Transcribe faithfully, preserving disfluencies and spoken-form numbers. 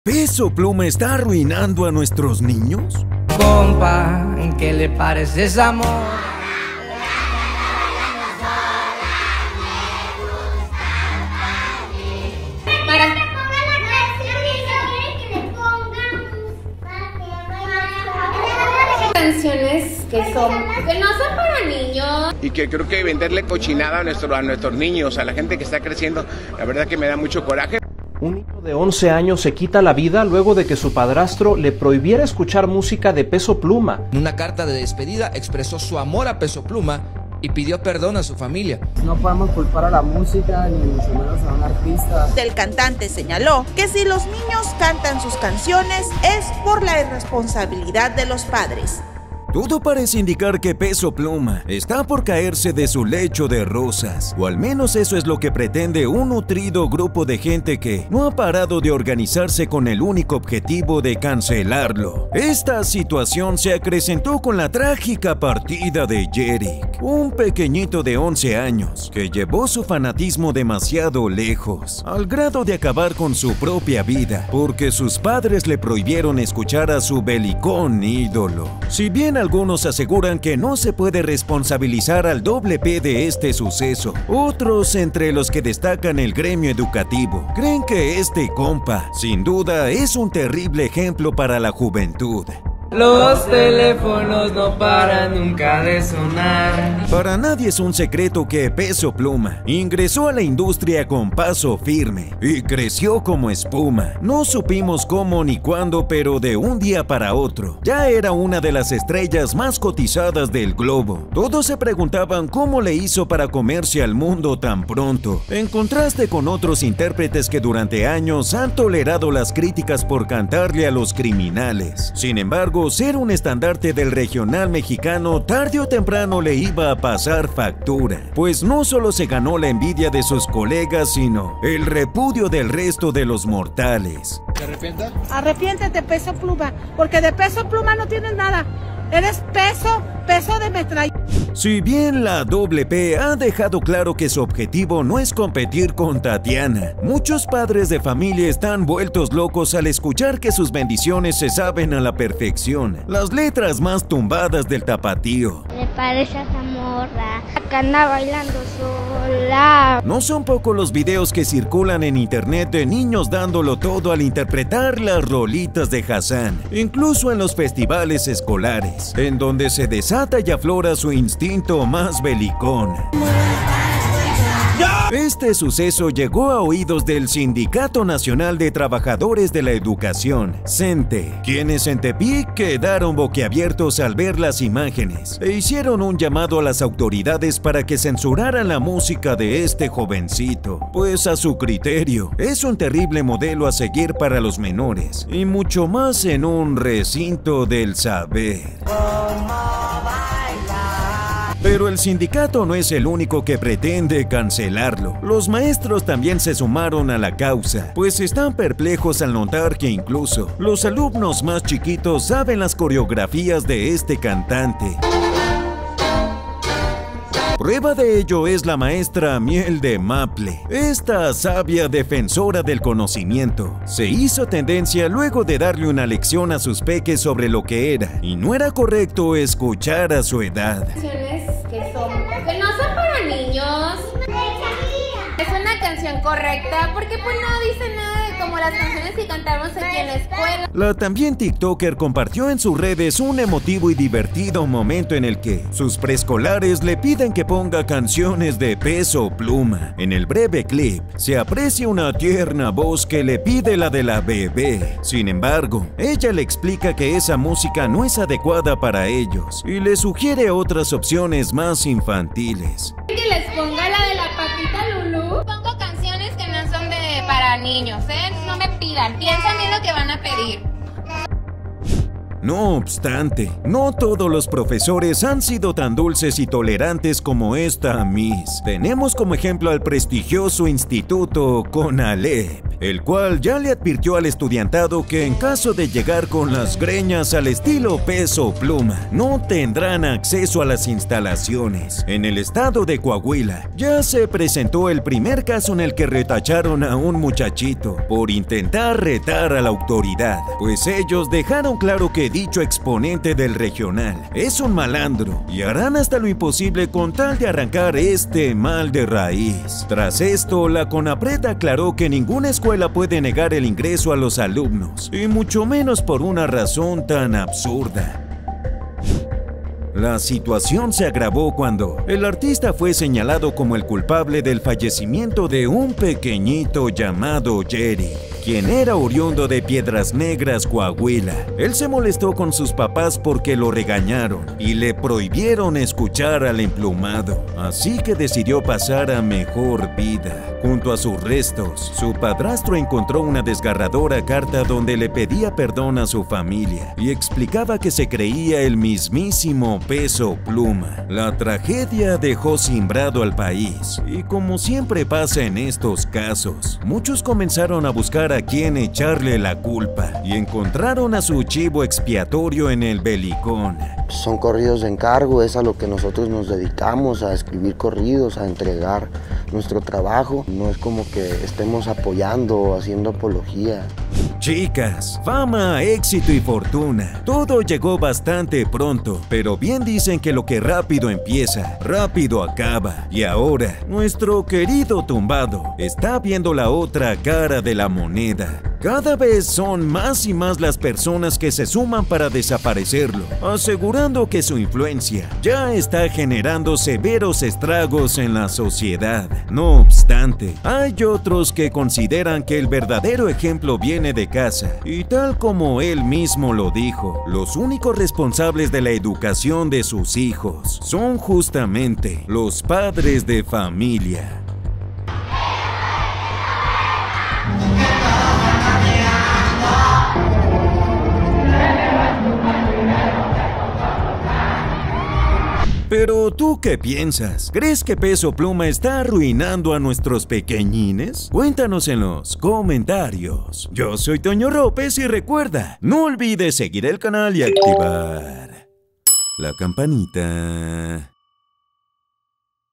¿Peso Pluma está arruinando a nuestros niños? Compa, ¿qué le parece ese amor? Para que ponga la canción y quiere que le pongamos canciones que son que no son para niños. Y que creo que venderle cochinada a, nuestro, a nuestros niños, a la gente que está creciendo, la verdad que me da mucho coraje. Un niño de once años se quita la vida luego de que su padrastro le prohibiera escuchar música de Peso Pluma. En una carta de despedida expresó su amor a Peso Pluma y pidió perdón a su familia. No podemos culpar a la música ni mucho menos a un artista. El cantante señaló que si los niños cantan sus canciones es por la irresponsabilidad de los padres. Todo parece indicar que Peso Pluma está por caerse de su lecho de rosas, o al menos eso es lo que pretende un nutrido grupo de gente que no ha parado de organizarse con el único objetivo de cancelarlo. Esta situación se acrecentó con la trágica partida de Yerick, un pequeñito de once años que llevó su fanatismo demasiado lejos, al grado de acabar con su propia vida, porque sus padres le prohibieron escuchar a su belicón ídolo. Si bien algunos aseguran que no se puede responsabilizar al doble P de este suceso, otros, entre los que destacan el gremio educativo, creen que este compa, sin duda, es un terrible ejemplo para la juventud. Los teléfonos no paran nunca de sonar. Para nadie es un secreto que Peso Pluma ingresó a la industria con paso firme y creció como espuma. No supimos cómo ni cuándo, pero de un día para otro ya era una de las estrellas más cotizadas del globo. Todos se preguntaban cómo le hizo para comerse al mundo tan pronto, en contraste con otros intérpretes que durante años han tolerado las críticas por cantarle a los criminales. Sin embargo, ser un estandarte del regional mexicano tarde o temprano le iba a pasar factura, pues no solo se ganó la envidia de sus colegas, sino el repudio del resto de los mortales. ¿Se arrepienta? Arrepiéntete, Peso Pluma, porque de Peso Pluma no tienes nada. Eres peso, peso de metralla. Si bien la doble P ha dejado claro que su objetivo no es competir con Tatiana, muchos padres de familia están vueltos locos al escuchar que sus bendiciones se saben a la perfección, las letras más tumbadas del tapatío. Le parece a esa morra que anda bailando sola. No son pocos los videos que circulan en internet de niños dándolo todo al interpretar las rolitas de Hassan, incluso en los festivales escolares, en donde se desata y aflora su instinto más belicón. Este suceso llegó a oídos del Sindicato Nacional de Trabajadores de la Educación, CENTE, quienes en Tepic quedaron boquiabiertos al ver las imágenes e hicieron un llamado a las autoridades para que censuraran la música de este jovencito, pues a su criterio es un terrible modelo a seguir para los menores, y mucho más en un recinto del saber. Pero el sindicato no es el único que pretende cancelarlo. Los maestros también se sumaron a la causa, pues están perplejos al notar que incluso los alumnos más chiquitos saben las coreografías de este cantante. Prueba de ello es la maestra Miel de Maple. Esta sabia defensora del conocimiento se hizo tendencia luego de darle una lección a sus peques sobre lo que era y no era correcto escuchar a su edad. Canciones que son que no son para niños. Es una canción correcta porque pues no dice nada de como las canciones que cantamos aquí en la escuela. La también TikToker compartió en sus redes un emotivo y divertido momento en el que sus preescolares le piden que ponga canciones de Peso Pluma. En el breve clip se aprecia una tierna voz que le pide la de la bebé. Sin embargo, ella le explica que esa música no es adecuada para ellos y le sugiere otras opciones más infantiles. Que les ponga la de la patita Lulú. Pongo canciones que no son de para niños, ¿eh? No me pidan, piensan bien lo que van a pedir. No obstante, no todos los profesores han sido tan dulces y tolerantes como esta Miss. Tenemos como ejemplo al prestigioso Instituto CONALEP, el cual ya le advirtió al estudiantado que en caso de llegar con las greñas al estilo Peso Pluma, no tendrán acceso a las instalaciones. En el estado de Coahuila ya se presentó el primer caso en el que retacharon a un muchachito por intentar retar a la autoridad, pues ellos dejaron claro que dicho exponente del regional es un malandro y harán hasta lo imposible con tal de arrancar este mal de raíz. Tras esto, la CONAPRED aclaró que ninguna escuela puede negar el ingreso a los alumnos, y mucho menos por una razón tan absurda. La situación se agravó cuando el artista fue señalado como el culpable del fallecimiento de un pequeñito llamado Jerry, quien era oriundo de Piedras Negras, Coahuila. Él se molestó con sus papás porque lo regañaron y le prohibieron escuchar al emplumado, así que decidió pasar a mejor vida. Junto a sus restos, su padrastro encontró una desgarradora carta donde le pedía perdón a su familia y explicaba que se creía el mismísimo Peso Pluma. La tragedia dejó cimbrado al país y, como siempre pasa en estos casos, muchos comenzaron a buscar a quién echarle la culpa y encontraron a su chivo expiatorio en el Belicón. Son corridos de encargo, es a lo que nosotros nos dedicamos, a escribir corridos, a entregar nuestro trabajo. No es como que estemos apoyando o haciendo apología. Chicas, fama, éxito y fortuna, todo llegó bastante pronto, pero bien dicen que lo que rápido empieza, rápido acaba. Y ahora, nuestro querido tumbado está viendo la otra cara de la moneda. Cada vez son más y más las personas que se suman para desaparecerlo, asegurando que su influencia ya está generando severos estragos en la sociedad. No obstante, hay otros que consideran que el verdadero ejemplo viene de casa, y tal como él mismo lo dijo, los únicos responsables de la educación de sus hijos son justamente los padres de familia. Pero ¿tú qué piensas? ¿Crees que Peso Pluma está arruinando a nuestros pequeñines? Cuéntanos en los comentarios. Yo soy Toño López y recuerda, no olvides seguir el canal y activar la campanita.